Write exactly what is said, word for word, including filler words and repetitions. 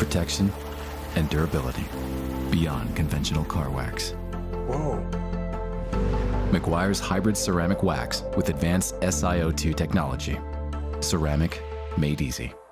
protection and durability beyond conventional car wax. Whoa. Meguiar's hybrid ceramic wax with advanced S i O two technology. Ceramic made easy.